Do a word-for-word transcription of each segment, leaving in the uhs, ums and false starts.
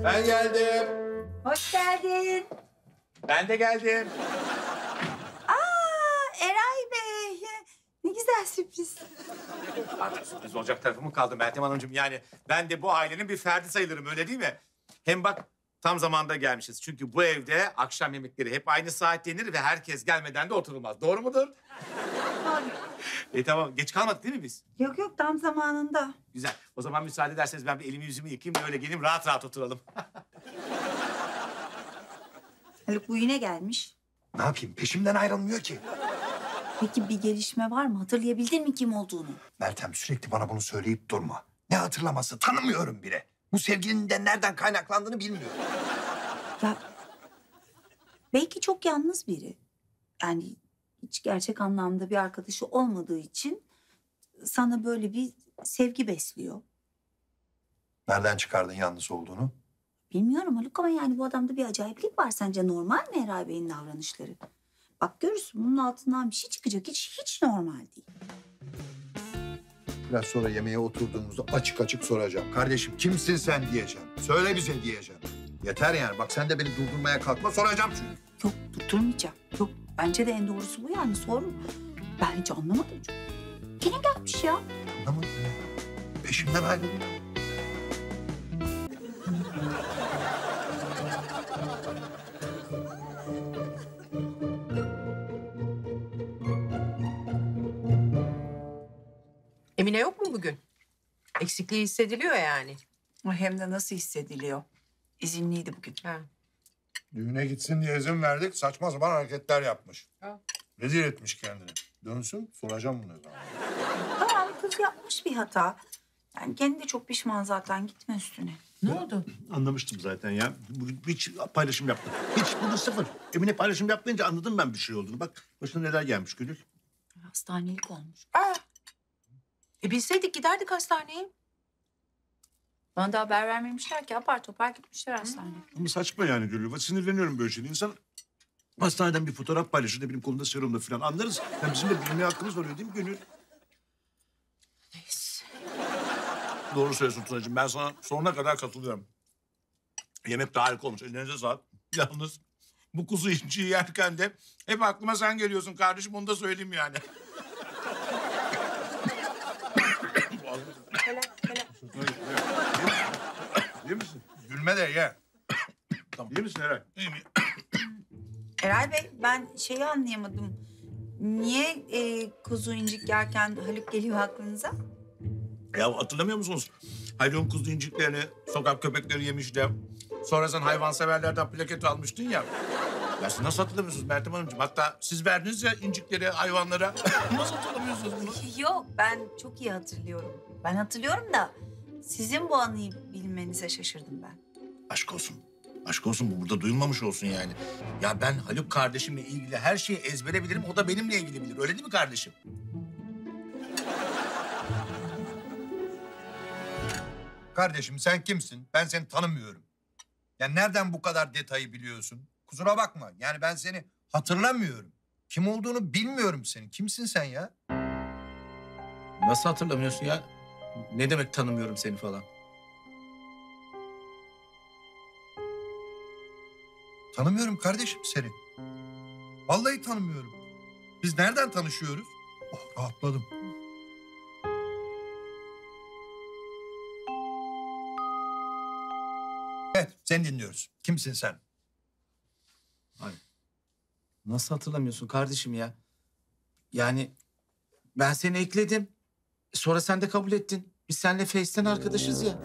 Ben geldim. Hoş geldin. Ben de geldim. Aa, Eray Bey. Ne güzel sürpriz. Artık sürpriz olacak tarafı mı kaldı Meltem Hanımcığım? Yani ben de bu ailenin bir ferdi sayılırım, öyle değil mi? Hem bak tam zamanda gelmişiz. Çünkü bu evde akşam yemekleri hep aynı saatte yenir ve herkes gelmeden de oturulmaz. Doğru mudur? Doğru. E tamam, geç kalmadık değil mi biz? Yok yok, tam zamanında. Güzel. O zaman müsaade ederseniz ben bir elimi yüzümü yıkayayım da öyle geleyim, rahat rahat oturalım. Haluk bu yine gelmiş. Ne yapayım? Peşimden ayrılmıyor ki. Peki bir gelişme var mı? Hatırlayabildin mi kim olduğunu? Meltem sürekli bana bunu söyleyip durma. Ne hatırlaması? Tanımıyorum bile. Bu sevginin de nereden kaynaklandığını bilmiyorum. Ya belki çok yalnız biri. Yani hiç gerçek anlamda bir arkadaşı olmadığı için sana böyle bir sevgi besliyor. Nereden çıkardın yalnız olduğunu? Bilmiyorum Haluk ama yani bu adamda bir acayiplik var. Sence normal mi Eray Bey'in davranışları? Bak görürsün bunun altından bir şey çıkacak. Hiç hiç normal değil. Biraz sonra yemeğe oturduğumuzda açık açık soracağım. Kardeşim kimsin sen diyeceğim. Söyle bize diyeceğim. Yeter yani. Bak sen de beni durdurmaya kalkma. Soracağım çünkü. Yok tutturmayacağım. Yok bence de en doğrusu bu yani sorun. Ben hiç anlamadım. Gene gelmiş ya. Anlamadım ya. Peşimden ayrılıyor. Emine yok mu bugün? Eksikliği hissediliyor yani. Hem de nasıl hissediliyor. İzinliydi bugün. Ha. Düğüne gitsin diye izin verdik. Saçma sapan hareketler yapmış. Ha. Rezil etmiş kendini. Dönsün soracağım bunu o zaman. Tamam kız yapmış bir hata. Yani kendi de çok pişman zaten, gitme üstüne. Ne oldu? Anlamıştım zaten ya. Bu- Hiç paylaşım yaptım. Hiç bunu sıfır. Emine paylaşım yapmayınca anladım ben bir şey olduğunu. Bak başına neler gelmiş Gönül. Hastanelik olmuş. Aa. E bilseydik giderdik hastaneye. Bana da haber vermemişler ki, apar topar gitmişler hastaneye. Ama saçma yani Gönül. Bak, sinirleniyorum böyle şeyde. İnsan hastaneden bir fotoğraf paylaşır da benim kolumda serumda falan anlarız. Yani bizim de bilmeye hakkımız var öyle değil mi Gönül? Neyse. Doğru söylüyorsun Tunacığım. Ben sana sonuna kadar katılıyorum. Yemek de harika olmuş. Ellerinize sağlık. Yalnız bu kuzu inciyi yerken de hep aklıma sen geliyorsun kardeşim. Onu da söyleyeyim yani. Helal, helal. İyi misin? Gülme de ye. İyi misin Eray? Eray Bey ben şeyi anlayamadım. Niye e, kuzu incik yerken Haluk geliyor aklınıza? Ya hatırlamıyor musunuz? Haluk'un kuzu inciklerini sokak köpekleri yemiş de... Sonra sen hayvanseverlerden plaket almıştın ya. Ya siz nasıl hatırlamıyorsunuz Meltem Hanımcığım? Hatta siz verdiniz ya incikleri hayvanlara. Nasıl hatırlamıyorsunuz bunu? Yok ben çok iyi hatırlıyorum. Ben hatırlıyorum da sizin bu anıyı bilmenize şaşırdım ben. Aşk olsun. Aşk olsun, bu burada duyulmamış olsun yani. Ya ben Haluk kardeşimle ilgili her şeyi ezbere bilirim. O da benimle ilgili bilir. Öyle değil mi kardeşim? Kardeşim sen kimsin? Ben seni tanımıyorum. Yani nereden bu kadar detayı biliyorsun? Kusura bakma. Yani ben seni hatırlamıyorum. Kim olduğunu bilmiyorum senin. Kimsin sen ya? Nasıl hatırlamıyorsun ya? Ne demek tanımıyorum seni falan? Tanımıyorum kardeşim seni. Vallahi tanımıyorum. Biz nereden tanışıyoruz? Oh rahatladım. Evet seni dinliyoruz. Kimsin sen? Nasıl hatırlamıyorsun kardeşim ya? Yani ben seni ekledim. Sonra sen de kabul ettin. Biz seninle Face'ten arkadaşız ya.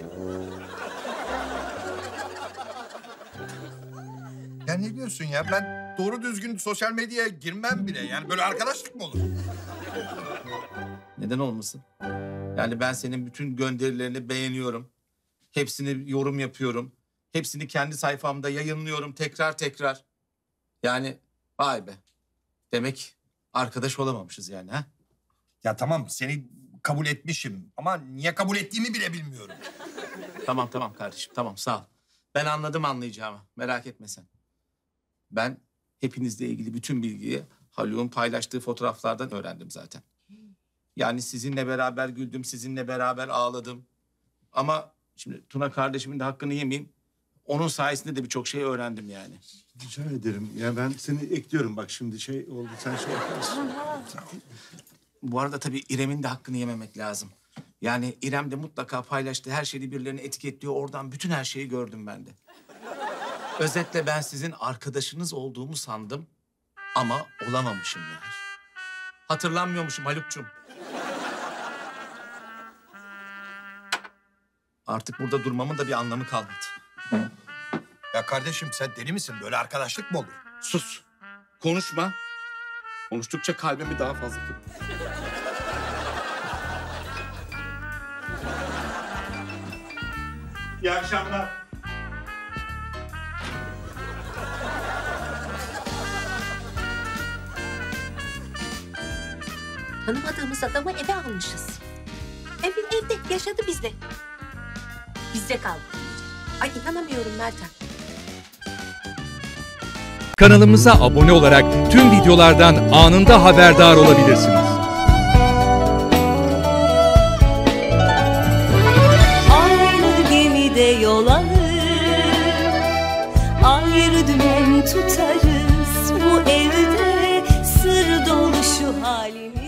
Ya ne diyorsun ya? Ben doğru düzgün sosyal medyaya girmem bile. Yani böyle arkadaşlık mı olur? Neden olmasın? Yani ben senin bütün gönderilerini beğeniyorum. Hepsini yorum yapıyorum. Hepsini kendi sayfamda yayınlıyorum tekrar tekrar. Yani vay be. Demek arkadaş olamamışız yani ha? Ya tamam seni kabul etmişim ama niye kabul ettiğimi bile bilmiyorum. Tamam tamam kardeşim tamam sağ ol. Ben anladım anlayacağımı. Merak etme sen. Ben hepinizle ilgili bütün bilgiyi Haluk'un paylaştığı fotoğraflardan öğrendim zaten. Yani sizinle beraber güldüm, sizinle beraber ağladım. Ama şimdi Tuna kardeşimin de hakkını yemeyeyim. onun sayesinde de birçok şey öğrendim yani. Rica ederim. Ya ben seni ekliyorum bak şimdi şey oldu sen şey yaparsın. Bu arada tabii İrem'in de hakkını yememek lazım. Yani İrem de mutlaka paylaştığı her şeyi birilerini etiketliyor. Oradan bütün her şeyi gördüm ben de. Özetle ben sizin arkadaşınız olduğumu sandım ama olamamışım meğer. Hatırlanmıyormuşum Haluk'cum. Artık burada durmamın da bir anlamı kalmadı. Ya kardeşim sen deli misin? Böyle arkadaşlık mı olur? Sus. Konuşma. Konuştukça kalbimi daha fazla kırıyor. İyi akşamlar. Tanımadığımız adamı eve almışız. Evet evde yaşadı bizde. Bizde kaldı. Ay inanamıyorum Meltem. Kanalımıza abone olarak tüm videolardan anında haberdar olabilirsiniz. Aynı gemide yol alır, ayrı dümen tutarız. Bu evde sır dolu şu halimiz.